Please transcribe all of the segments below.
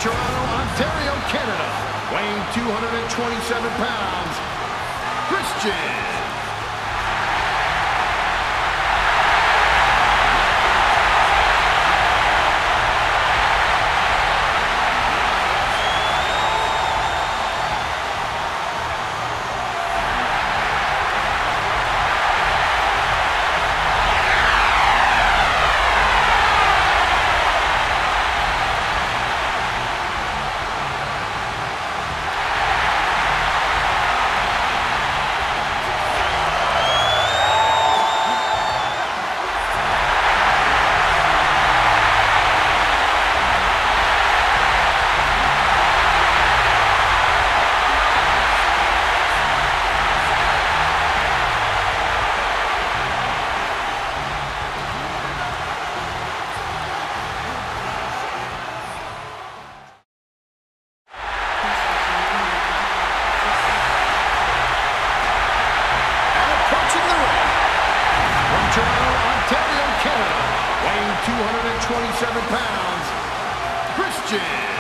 Toronto, Ontario, Canada, weighing 227 pounds, Christian. Toronto, Ontario, Canada, weighing 227 pounds, Christian.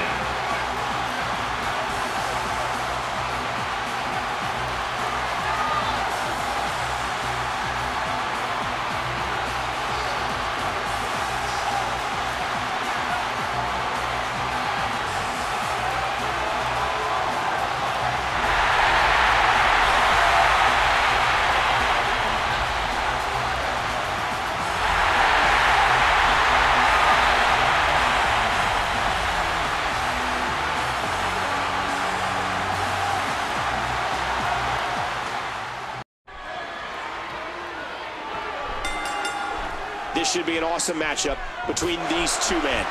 This should be an awesome matchup between these two men.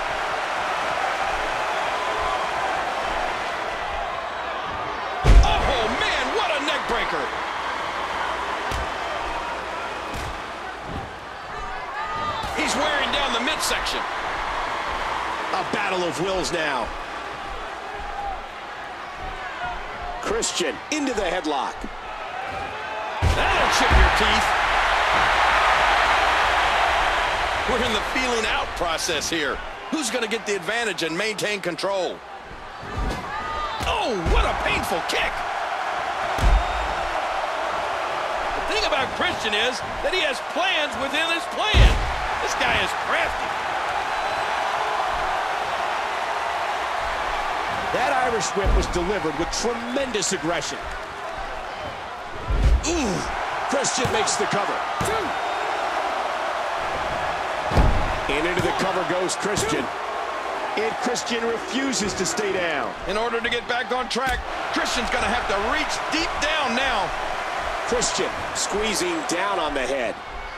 Oh, man, what a neck breaker. He's wearing down the midsection. A battle of wills now. Christian into the headlock. That'll chip your teeth. We're in the feeling out process here. Who's going to get the advantage and maintain control? Oh, what a painful kick. The thing about Christian is that he has plans within his plan. This guy is crafty. That Irish whip was delivered with tremendous aggression. Ooh, Christian makes the cover. And into the cover goes Christian. And Christian refuses to stay down. In order to get back on track, Christian's going to have to reach deep down now. Christian squeezing down on the head.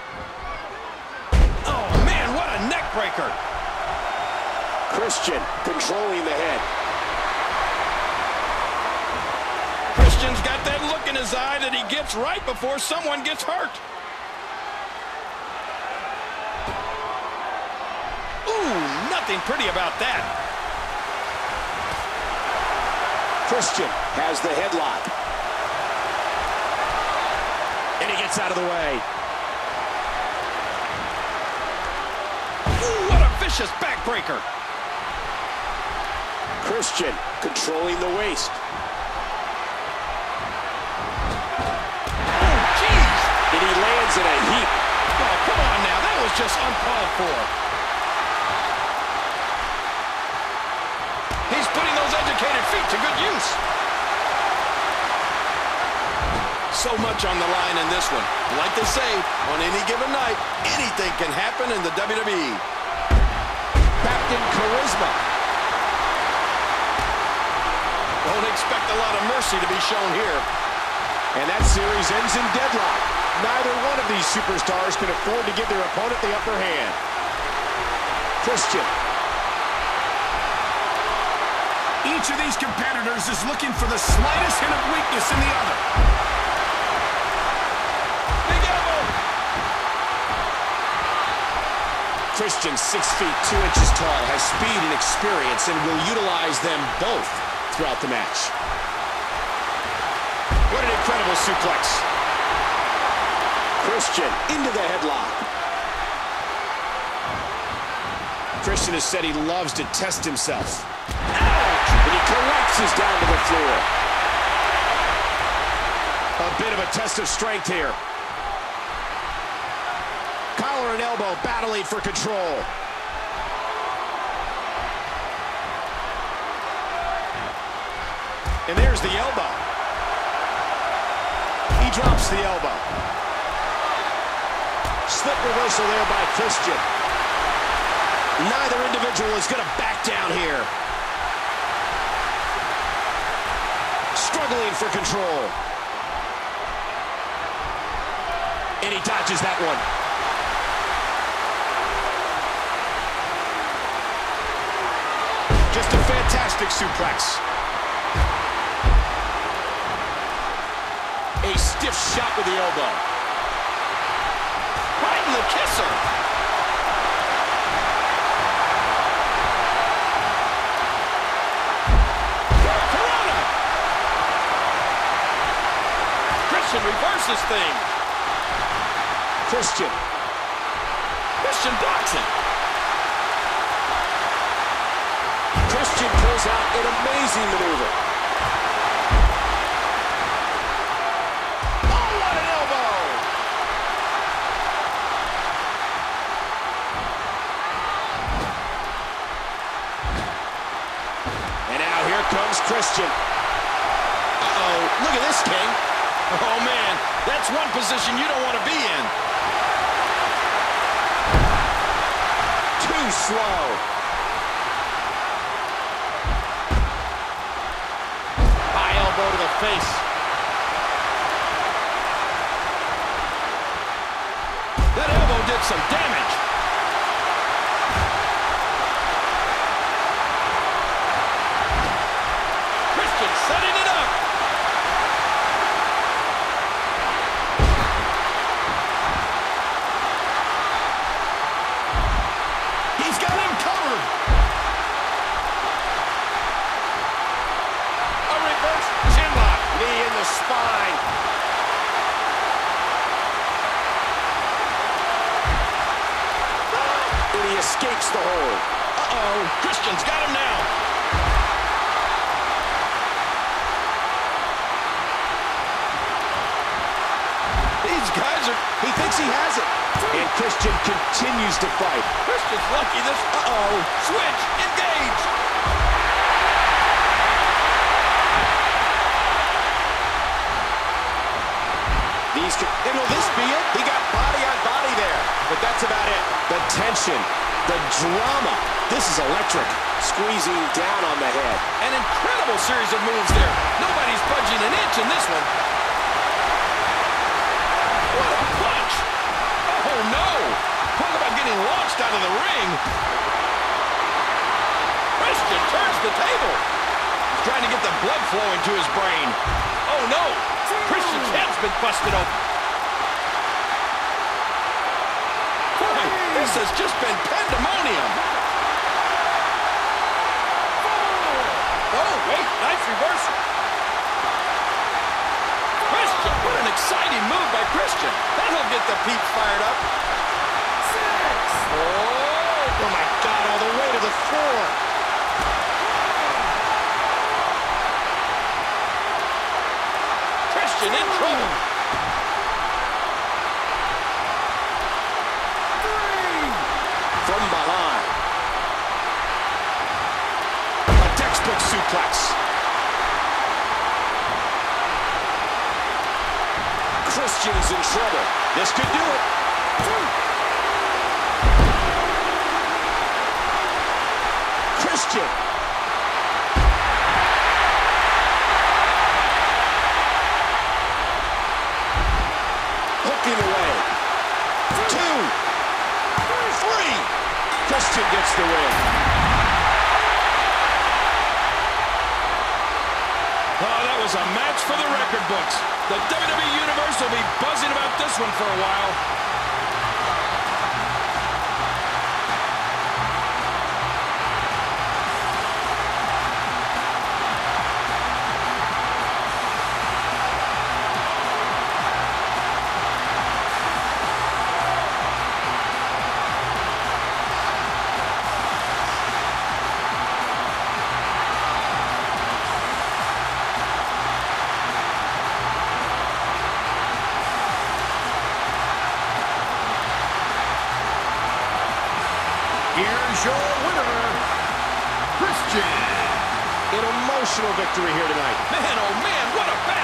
Oh, man, what a neck breaker. Christian controlling the head. Christian's got that look in his eye that he gets right before someone gets hurt. Nothing pretty about that. Christian has the headlock. And he gets out of the way. Ooh, what a vicious backbreaker. Christian controlling the waist. Oh, jeez. And he lands in a heap. Oh, come on now. That was just uncalled for. He's putting those educated feet to good use. So much on the line in this one. Like they say, on any given night, anything can happen in the WWE. Backed in charisma. Don't expect a lot of mercy to be shown here. And that series ends in deadlock. Neither one of these superstars can afford to give their opponent the upper hand. Christian. Each of these competitors is looking for the slightest hint of weakness in the other. Big elbow. Christian, 6 feet 2 inches tall, has speed and experience and will utilize them both throughout the match. What an incredible suplex. Christian into the headlock. Christian has said he loves to test himself. Ouch! And he collapses down to the floor. A bit of a test of strength here. Collar and elbow battling for control. And there's the elbow. He drops the elbow. Slip reversal there by Christian. Neither individual is going to back down here. Struggling for control. And he dodges that one. Just a fantastic suplex. A stiff shot with the elbow. Right in the kisser. Corona. Christian reverses things. Christian blocks it. Christian pulls out an amazing maneuver. Oh, what an elbow! And now here comes Christian. Uh-oh, look at this, King. Oh, man, that's one position you don't want to be in. Too slow. High elbow to the face. That elbow did some damage. Christian setting it up. He's got him covered. A reverse chinlock. Knee in the spine. And he escapes the hold. Uh-oh, Christian's got him now. These guys are... He thinks he has it. And Christian continues to fight. Christian's lucky this... Uh-oh, switch, engage. And will this be it? He got body on body there. But that's about it. The tension, the drama. This is electric. Squeezing down on the head. An incredible series of moves there. Nobody's budging an inch in this one. What a punch! Oh, no! Talk about getting launched out of the ring. Christian turns the table. He's trying to get the blood flowing to his brain. Oh, no! Christian's head's been busted open. Boy, this has just been pandemonium. Oh, wait, nice reversal. Christian, what an exciting move by Christian. That'll get the peeps fired up. Oh my God, all the way to the floor. Christian in trouble. From behind. A textbook suplex. Christian's in trouble. This could do it. Christian. Hooking away. 2, 3. Christian gets the win. Oh, that was a match for the record books. The WWE Universe will be buzzing about this one for a while. Here's your winner, Christian. An emotional victory here tonight. Man, oh man, what a